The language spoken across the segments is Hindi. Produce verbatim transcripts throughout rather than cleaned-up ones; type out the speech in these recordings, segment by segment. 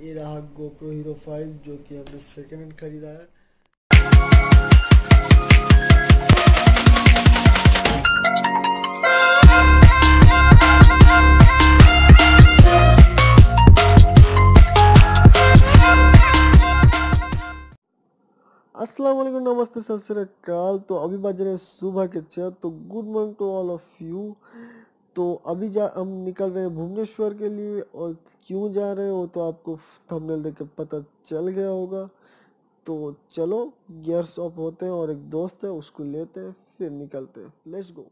ये रहा GoPro Hero फाइव जो कि हमने सेकेंड हैंड खरीदा है। अस्सलाम वालेकुम, नमस्ते, सत श्री अकाल। तो अभी बज रहे हैं सुबह के छः। तो good morning to all of you. तो अभी जा हम निकल रहे हैं भुवनेश्वर के लिए, और क्यों जा रहे हैं वो तो आपको थंबनेल देख के पता चल गया होगा। तो चलो गियर्स ऑफ होते हैं और एक दोस्त है उसको लेते हैं, फिर निकलते हैं। Let's go.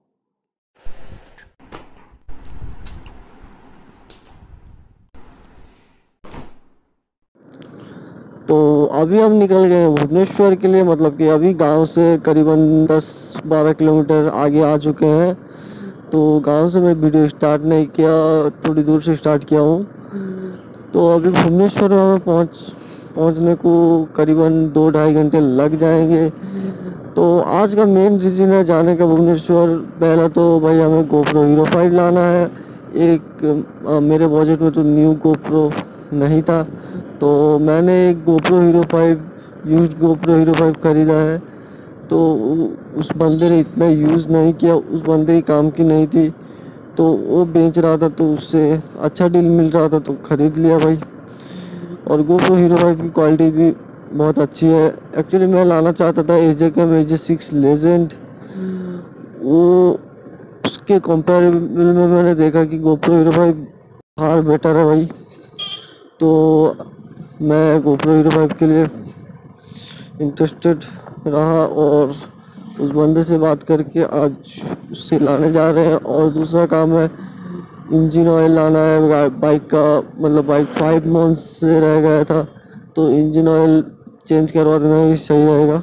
तो अभी हम निकल गए भुवनेश्वर के लिए, मतलब कि अभी गांव से करीबन दस बारह किलोमीटर आगे आ चुके हैं। तो गांव से मैं वीडियो स्टार्ट नहीं किया, थोड़ी दूर से स्टार्ट किया हूँ। तो अभी भुवनेश्वर में हमें पहुँच पहुँचने को करीबन दो ढाई घंटे लग जाएंगे। तो आज का मेन रीज़न है जाने का भुवनेश्वर। पहला तो भाई हमें GoPro Hero फाइव लाना है। एक आ, मेरे बजट में तो न्यू GoPro नहीं था, तो मैंने एक GoPro Hero five used GoPro Hero five ख़रीदा है। तो उस बंदे ने इतना यूज़ नहीं किया, उस बंदे की काम की नहीं थी, तो वो बेच रहा था तो उससे अच्छा डील मिल रहा था तो ख़रीद लिया भाई। और GoPro Hero फाइव की क्वालिटी भी बहुत अच्छी है। एक्चुअली मैं लाना चाहता था SJ cam SJ six legend, वो उसके कंपेरेबल में मैंने देखा कि GoPro Hero five far better है भाई। तो मैं GoPro Hero फाइव के लिए इंटरेस्टेड रहा और उस बंदे से बात करके आज उससे लाने जा रहे हैं। और दूसरा काम है इंजन ऑयल लाना है बाइक का, मतलब बाइक फाइव मंथ्स से रह गया था, तो इंजन ऑयल चेंज करवा देना भी सही रहेगा।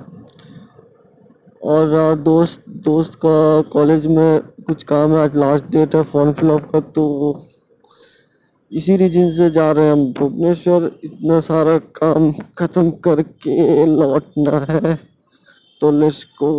और दोस्त दोस्त का कॉलेज में कुछ काम है, आज लास्ट डेट है फॉर्म फिलअप का, तो इसी रीजन से जा रहे हैं हम भुवनेश्वर। इतना सारा काम खत्म करके लौटना है, तो लेट्स गो।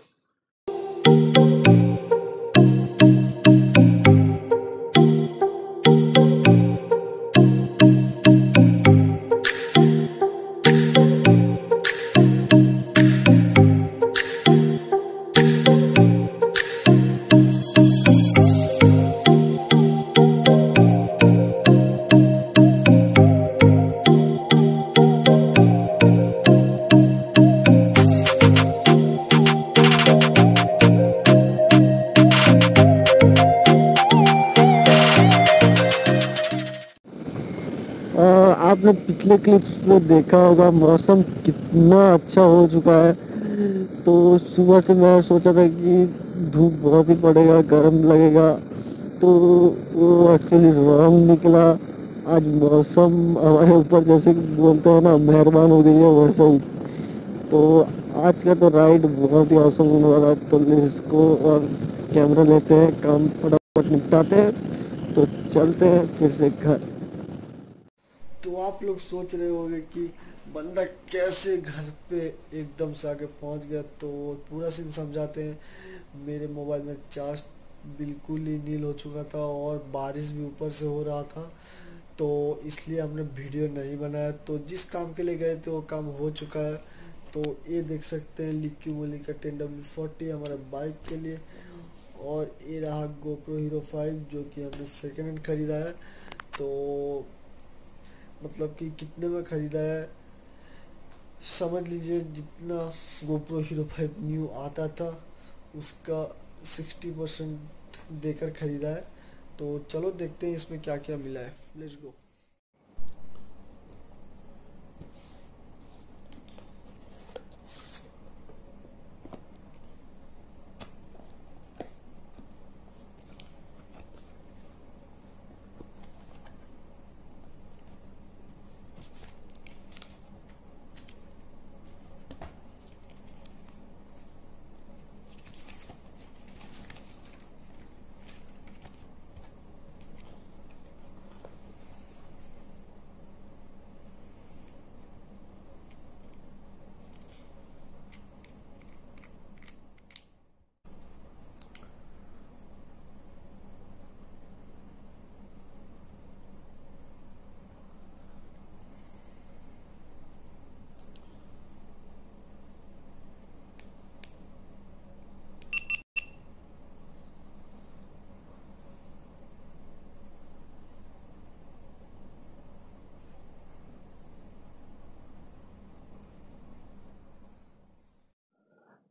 आपने पिछले क्लिप्स में देखा होगा मौसम कितना अच्छा हो चुका है। तो सुबह से मैं सोचा था कि धूप बहुत ही पड़ेगा, गर्म लगेगा, तो वो एक्चुअली रॉन्ग निकला। आज मौसम हमारे ऊपर जैसे बोलते हैं ना, मेहरबान हो गई है वैसा ही। तो आज का तो राइड बहुत ही औसम होने वाला है। तो इसको और कैमरा लेते हैं, काम फटाफट निपटाते हैं, तो चलते हैं फिर से घर। तो आप लोग सोच रहे होंगे कि बंदा कैसे घर पे एकदम से आके पहुंच गया, तो पूरा सीन समझाते हैं। मेरे मोबाइल में चार्ज बिल्कुल ही नील हो चुका था और बारिश भी ऊपर से हो रहा था, तो इसलिए हमने वीडियो नहीं बनाया। तो जिस काम के लिए गए थे वो काम हो चुका है। तो ये देख सकते हैं लिक्की मोली का टेन डब्ल्यू फोर्टी हमारे बाइक के लिए, और ये रहा GoPro Hero फाइव जो कि हमने सेकेंड हैंड खरीदा है। तो मतलब कि कितने में ख़रीदा है समझ लीजिए, जितना GoPro Hero फाइव न्यू आता था उसका सिक्सटी परसेंट देकर ख़रीदा है। तो चलो देखते हैं इसमें क्या क्या मिला है। Let's go.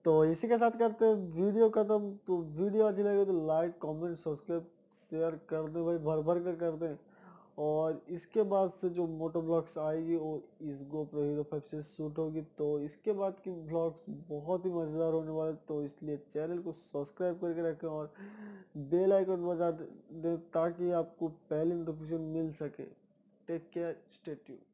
तो इसी के साथ करते हैं वीडियो खत्म। तो वीडियो अच्छी लगे तो लाइक कमेंट सब्सक्राइब शेयर कर दें भाई, भर भर कर कर दें। और इसके बाद से जो मोटो ब्लॉग्स आएगी वो इस गोप्रो हीरो फाइव से शूट होगी। तो इसके बाद की ब्लॉग्स बहुत ही मज़ेदार होने वाले, तो इसलिए चैनल को सब्सक्राइब करके रखें और बेल आइकन बजा दें ताकि आपको पहले नोटिफिकेशन मिल सके। Take care, stay tuned.